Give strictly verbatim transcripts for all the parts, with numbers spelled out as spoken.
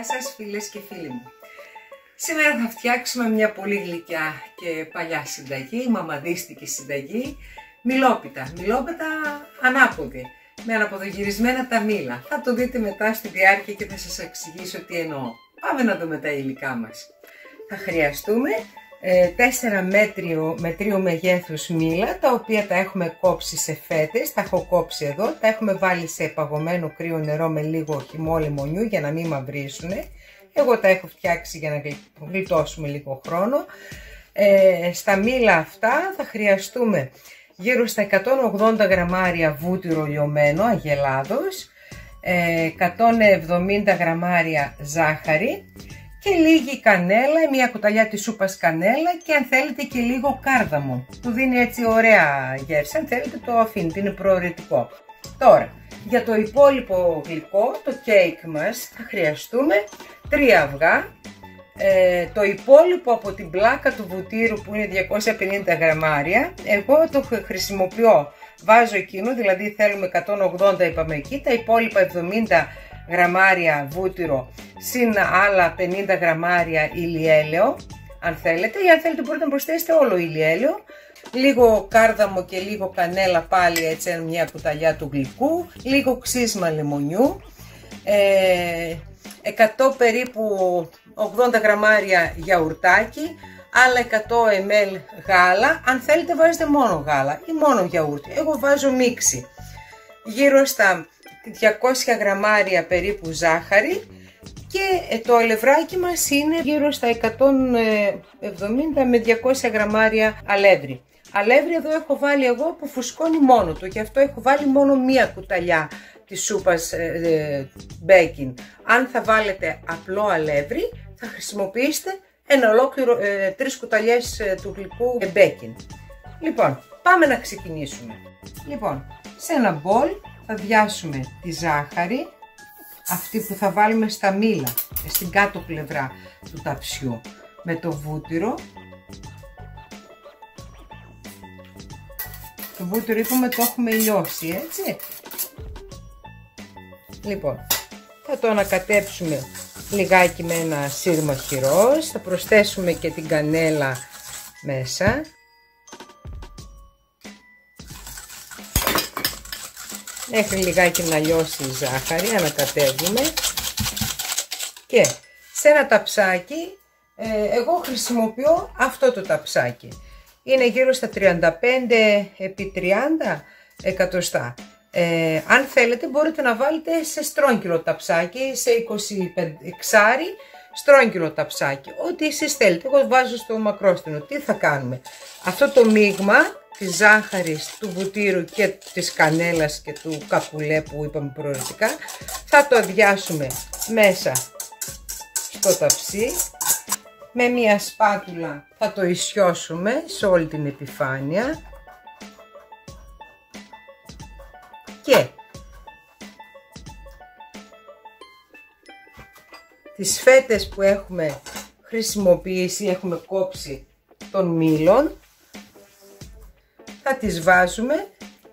Γεια σας φίλες και φίλοι μου. Σήμερα θα φτιάξουμε μια πολύ γλυκιά και παλιά συνταγή, μαμαδίστικη συνταγή, μιλόπιτα. Μιλόπιτα ανάποδη, με αναποδογυρισμένα τα μήλα. Θα το δείτε μετά στη διάρκεια και θα σας εξηγήσω τι εννοώ. Πάμε να δούμε τα υλικά μας. Θα χρειαστούμε ε, τέσσερα μέτριο, μετρίου μεγέθους μήλα, τα οποία τα έχουμε κόψει σε φέτες, τα έχω κόψει εδώ, τα έχουμε βάλει σε παγωμένο κρύο νερό με λίγο χυμό λεμονιού για να μην μαυρίσουν. Εγώ τα έχω φτιάξει για να γλιτώσουμε λίγο χρόνο. Ε, στα μήλα αυτά θα χρειαστούμε γύρω στα εκατόν ογδόντα γραμμάρια βούτυρο λιωμένο αγελάδος, ε, εκατόν εβδομήντα γραμμάρια ζάχαρη και λίγη κανέλα, μια κουταλιά της σούπας κανέλα και αν θέλετε και λίγο κάρδαμο. Του δίνει έτσι ωραία γεύση, αν θέλετε το αφήνετε, είναι προαιρετικό. Τώρα, για το υπόλοιπο γλυκό, το κέικ μας, θα χρειαστούμε τρία αυγά. Ε, το υπόλοιπο από την πλάκα του βουτύρου που είναι διακόσια πενήντα γραμμάρια, εγώ το χρησιμοποιώ, βάζω εκείνο, δηλαδή θέλουμε εκατόν ογδόντα είπαμε εκεί, τα υπόλοιπα εβδομήντα γραμμάρια βούτυρο συν άλλα πενήντα γραμμάρια ηλιέλαιο, αν θέλετε, ή αν θέλετε μπορείτε να προσθέσετε όλο ηλιέλαιο, λίγο κάρδαμο και λίγο κανέλα πάλι, έτσι μια κουταλιά του γλυκού, λίγο ξύσμα λεμονιού, ε, εκατό περίπου ογδόντα γραμμάρια γιαουρτάκι, άλλα εκατό μιλιλίτρα γάλα, αν θέλετε βάζετε μόνο γάλα ή μόνο γιαούρτι, εγώ βάζω μίξη, γύρω στα διακόσια γραμμάρια περίπου ζάχαρη και το αλευράκι μας είναι γύρω στα εκατόν εβδομήντα με διακόσια γραμμάρια αλεύρι. Αλεύρι εδώ έχω βάλει εγώ που φουσκώνει μόνο του, γι' αυτό έχω βάλει μόνο μία κουταλιά της σούπας ε, μπέικιν. Αν θα βάλετε απλό αλεύρι θα χρησιμοποιήσετε ένα ολόκληρο, ε, τρεις κουταλιές ε, του γλυκού μπέικιν. Λοιπόν, πάμε να ξεκινήσουμε. Λοιπόν, σε ένα μπολ θα διάσουμε τη ζάχαρη, αυτή που θα βάλουμε στα μήλα, στην κάτω πλευρά του ταψιού, με το βούτυρο. Το βούτυρο είπαμε το έχουμε λιώσει, έτσι. Λοιπόν, θα το ανακατέψουμε λιγάκι με ένα σύρμα χειρός, θα προσθέσουμε και την κανέλα μέσα. Μέχρι λιγάκι να λιώσει η ζάχαρη, ανακατεύουμε και σε ένα ταψάκι, ε, εγώ χρησιμοποιώ αυτό το ταψάκι. Είναι γύρω στα τριάντα πέντε επί τριάντα εκατοστά. Ε, αν θέλετε μπορείτε να βάλετε σε στρόγγυλο ταψάκι, σε είκοσι πέντε εξάρι στρόγγυλο ταψάκι, ό,τι εσείς θέλετε. Εγώ βάζω στο μακρόστινο. Τι θα κάνουμε? Αυτό το μείγμα της ζάχαρης, του βουτύρου και της κανέλας και του κακουλέ που είπαμε προαιρετικά, θα το αδειάσουμε μέσα στο ταψί. Με μια σπάτουλα θα το ισιώσουμε σε όλη την επιφάνεια και τις φέτες που έχουμε χρησιμοποιήσει, έχουμε κόψει των μήλων, θα τις βάζουμε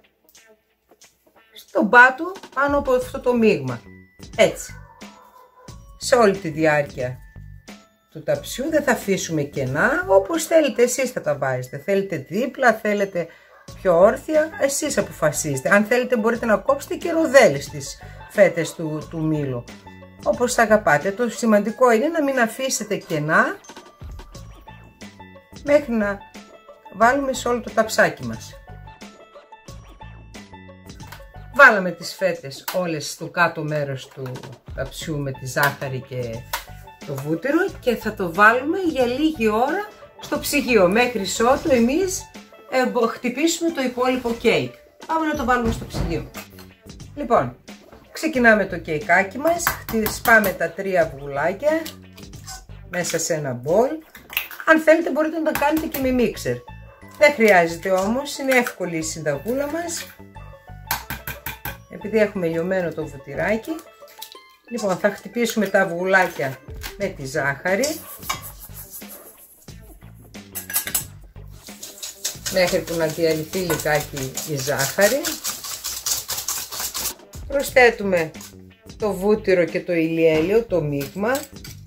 στον πάτο πάνω από αυτό το μείγμα, έτσι, σε όλη τη διάρκεια του ταψιού. Δεν θα αφήσουμε κενά, όπως θέλετε εσείς θα τα βάζετε, θέλετε δίπλα, θέλετε πιο όρθια, εσείς αποφασίζετε. Αν θέλετε μπορείτε να κόψετε και ροδέλες στις φέτες του, του μήλου, όπως τα αγαπάτε. Το σημαντικό είναι να μην αφήσετε κενά μέχρι να βάλουμε σε όλο το ταψάκι μας. Βάλαμε τις φέτες όλες στο κάτω μέρος του ταψιού με τη ζάχαρη και το βούτυρο και θα το βάλουμε για λίγη ώρα στο ψυγείο μέχρι ότου εμείς ε, χτυπήσουμε το υπόλοιπο κέικ. Πάμε να το βάλουμε στο ψυγείο. Λοιπόν, ξεκινάμε το κέικάκι μας, σπάμε τα τρία αυγουλάκια μέσα σε ένα μπολ. Αν θέλετε μπορείτε να τα κάνετε και με μίξερ. Δεν χρειάζεται όμως, είναι εύκολη η συνταγούλα μας. Επειδή έχουμε λιωμένο το βουτυράκι. Λοιπόν, θα χτυπήσουμε τα αυγουλάκια με τη ζάχαρη μέχρι που να διαλυθεί λιγάκι η ζάχαρη. Προσθέτουμε το βούτυρο και το ηλιέλαιο, το μείγμα.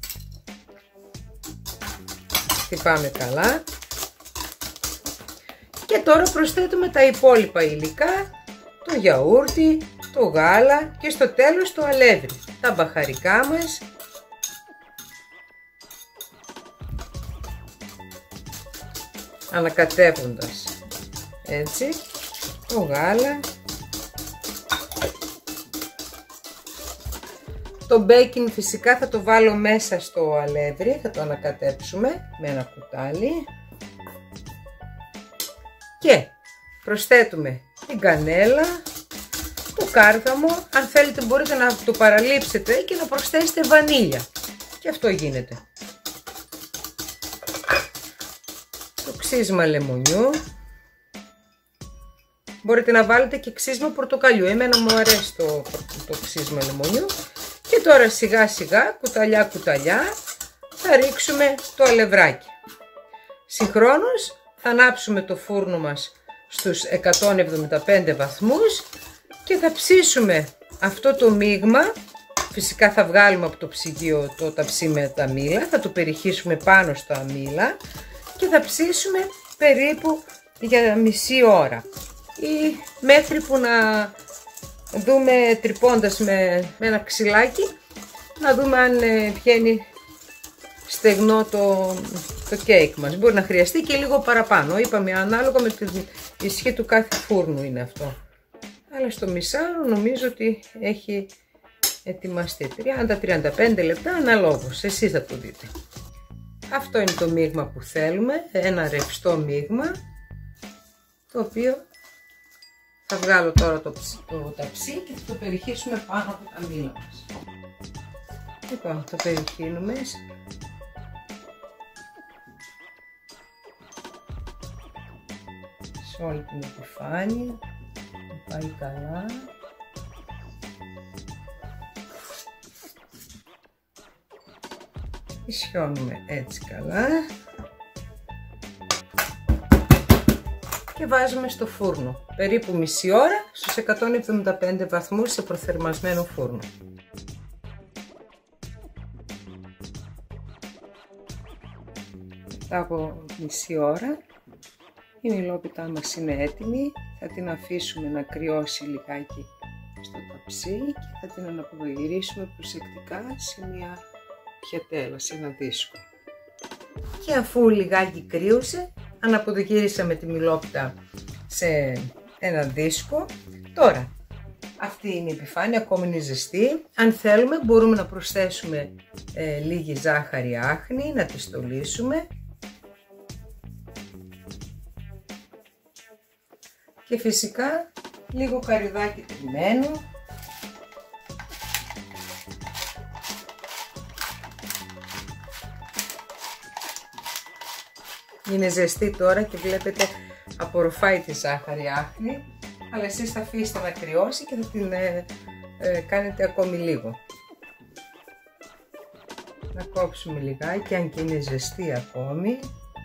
Χτυπάμε καλά. Και τώρα προσθέτουμε τα υπόλοιπα υλικά, το γιαούρτι, το γάλα και στο τέλος το αλεύρι, τα μπαχαρικά μας. Ανακατεύοντας έτσι το γάλα. Το μπέικινγκ φυσικά θα το βάλω μέσα στο αλεύρι, θα το ανακατέψουμε με ένα κουτάλι. Και προσθέτουμε την κανέλα, το κάρδαμο, αν θέλετε μπορείτε να το παραλείψετε και να προσθέσετε βανίλια. Και αυτό γίνεται. Το ξύσμα λεμονιού. Μπορείτε να βάλετε και ξύσμα πορτοκαλιού. Εμένα μου αρέσει το, το ξύσμα λεμονιού. Και τώρα σιγά σιγά, κουταλιά κουταλιά, θα ρίξουμε το αλευράκι. Συγχρόνως θα ανάψουμε το φούρνο μας στους εκατόν εβδομήντα πέντε βαθμούς και θα ψήσουμε αυτό το μείγμα. Φυσικά θα βγάλουμε από το ψυγείο το ταψί με τα μήλα, θα το περιχύσουμε πάνω στα μήλα και θα ψήσουμε περίπου για μισή ώρα ή μέχρι που να δούμε, τρυπώντας με, με ένα ξυλάκι, να δούμε αν βγαίνει στεγνό το, το κέικ μας. Μπορεί να χρειαστεί και λίγο παραπάνω, είπαμε ανάλογα με την ισχύ του κάθε φούρνου είναι αυτό. Αλλά στο μισάρο νομίζω ότι έχει ετοιμαστεί τριάντα με τριάντα πέντε λεπτά αναλόγως, εσείς θα το δείτε. Αυτό είναι το μείγμα που θέλουμε, ένα ρευστό μείγμα, το οποίο θα βγάλω τώρα το, το ταψί και θα το περιχύσουμε πάνω από τα μήλα μας. Λοιπόν, το περιχύνουμε σε όλη την επιφάνεια, θα πάει καλά. Ισιώνουμε έτσι καλά και βάζουμε στο φούρνο περίπου μισή ώρα στους εκατόν εβδομήντα πέντε βαθμούς σε προθερμασμένο φούρνο. Μετά από μισή ώρα η μιλόπιτά μας είναι έτοιμη, θα την αφήσουμε να κρυώσει λιγάκι στο ταψί και θα την αναποδογυρίσουμε προσεκτικά σε μια πιατέλα, σε ένα δίσκο. Και αφού λιγάκι κρύωσε, αναποδογύρισαμε τη μιλόπιτα σε ένα δίσκο. Τώρα, αυτή είναι η επιφάνεια, ακόμη είναι ζεστή. Αν θέλουμε μπορούμε να προσθέσουμε ε, λίγη ζάχαρη άχνη, να τη στολίσουμε. Και φυσικά λίγο καρυδάκι τριμμένο. Είναι ζεστή τώρα και βλέπετε απορροφάει τη ζάχαρη άχνη, αλλά εσείς θα αφήσετε να κρυώσει και θα την ε, ε, κάνετε ακόμη λίγο. Να κόψουμε λιγάκι, αν και είναι ζεστή ακόμη.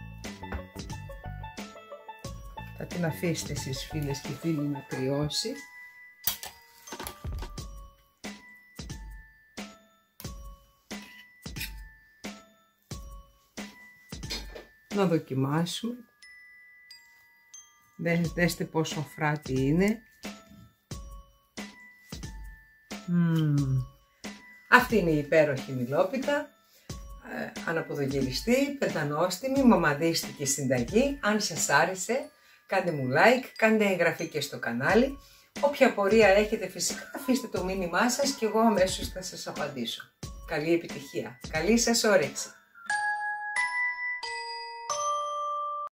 Θα την αφήσετε εσείς φίλες και φίλοι να κρυώσει. Να δοκιμάσουμε. Δέστε πόσο αφράτη είναι. Mm. Αυτή είναι η υπέροχη μιλόπιτα. Ε, αναποδογυριστή, πεντανόστιμη, μαμαδίστικη συνταγή. Αν σας άρεσε, κάντε μου like, κάντε εγγραφή και στο κανάλι. Όποια απορία έχετε φυσικά αφήστε το μήνυμά σας και εγώ αμέσως θα σας απαντήσω. Καλή επιτυχία, καλή σας όρεξη.